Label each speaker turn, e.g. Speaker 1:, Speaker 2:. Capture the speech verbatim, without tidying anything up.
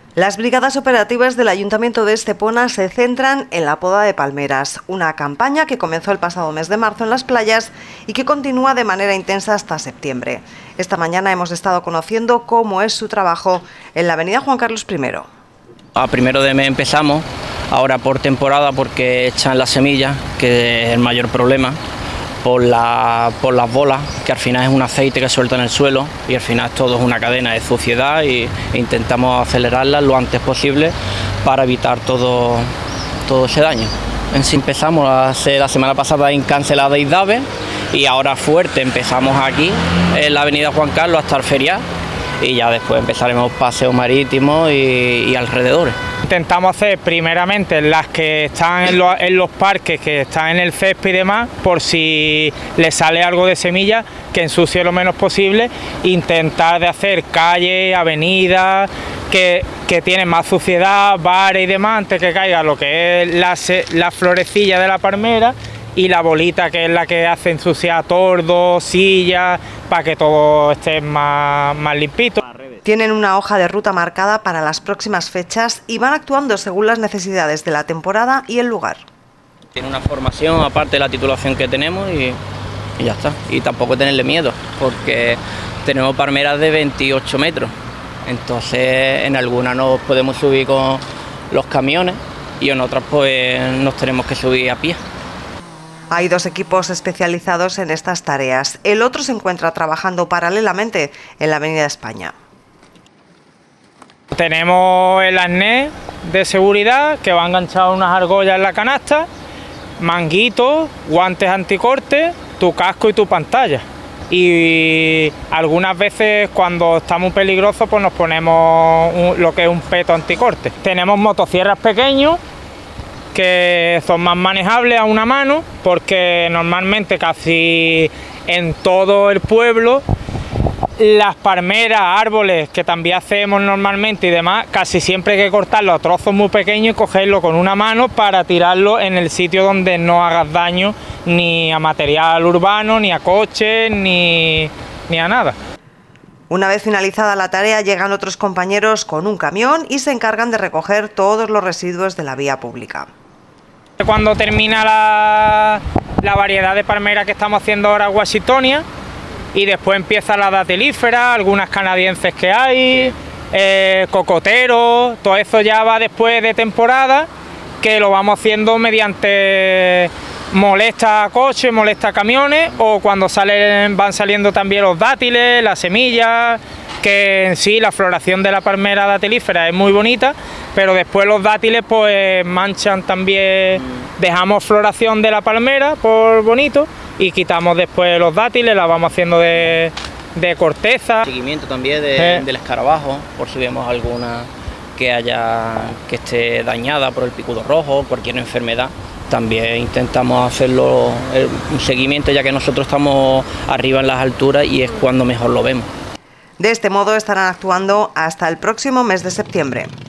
Speaker 1: Las brigadas operativas del Ayuntamiento de Estepona se centran en la poda de palmeras, una campaña que comenzó el pasado mes de marzo en las playas y que continúa de manera intensa hasta septiembre. Esta mañana hemos estado conociendo cómo es su trabajo en la avenida Juan Carlos primero.
Speaker 2: A primero de mes empezamos, ahora por temporada porque echan las semillas, que es el mayor problema, por, la, por las bolas, que al final es un aceite que suelta en el suelo y al final todo es una cadena de suciedad y intentamos acelerarla lo antes posible para evitar todo, todo ese daño. En sí empezamos a hacer la semana pasada en Cancelada y Dave y ahora fuerte empezamos aquí en la avenida Juan Carlos hasta el ferial y ya después empezaremos paseos marítimos y, y alrededores.
Speaker 3: Intentamos hacer primeramente las que están en los, en los parques, que están en el césped y demás, por si le sale algo de semilla, que ensucie lo menos posible. Intentar de hacer calles, avenidas, que, que tienen más suciedad, bares y demás, antes que caiga lo que es la, la florecilla de la palmera y la bolita, que es la que hace ensuciar tordos, sillas, para que todo esté más, más limpito.
Speaker 1: Tienen una hoja de ruta marcada para las próximas fechas y van actuando según las necesidades de la temporada y el lugar.
Speaker 2: Tiene una formación aparte de la titulación que tenemos y, y ya está. Y tampoco tenerle miedo porque tenemos palmeras de veintiocho metros. Entonces en algunas nos podemos subir con los camiones y en otras pues nos tenemos que subir a pie.
Speaker 1: Hay dos equipos especializados en estas tareas. El otro se encuentra trabajando paralelamente en la Avenida España.
Speaker 3: Tenemos el arnés de seguridad que va enganchado a unas argollas en la canasta, manguitos, guantes anticorte, tu casco y tu pantalla. Y algunas veces cuando está muy peligroso pues nos ponemos un, lo que es un peto anticorte. Tenemos motosierras pequeños que son más manejables a una mano porque normalmente casi en todo el pueblo las palmeras, árboles que también hacemos normalmente y demás, casi siempre hay que cortarlo a trozos muy pequeños y cogerlo con una mano para tirarlo en el sitio donde no hagas daño ni a material urbano, ni a coches, ni, ni a nada.
Speaker 1: Una vez finalizada la tarea llegan otros compañeros con un camión y se encargan de recoger todos los residuos de la vía pública.
Speaker 3: Cuando termina la, la variedad de palmeras que estamos haciendo ahora Washingtonia, y después empieza la datilífera, algunas canadienses que hay, eh, cocoteros, todo eso ya va después de temporada, que lo vamos haciendo mediante molesta a coches, molesta a camiones, o cuando salen, van saliendo también los dátiles, las semillas, que en sí la floración de la palmera datilífera es muy bonita, pero después los dátiles pues manchan también, dejamos floración de la palmera por bonito, y quitamos después los dátiles, la vamos haciendo de, de corteza.
Speaker 2: Seguimiento también de,
Speaker 3: eh.
Speaker 2: del escarabajo, por si vemos alguna que haya que esté dañada por el picudo rojo, cualquier enfermedad. También intentamos hacerlo un seguimiento, ya que nosotros estamos arriba en las alturas y es cuando mejor lo vemos.
Speaker 1: De este modo estarán actuando hasta el próximo mes de septiembre.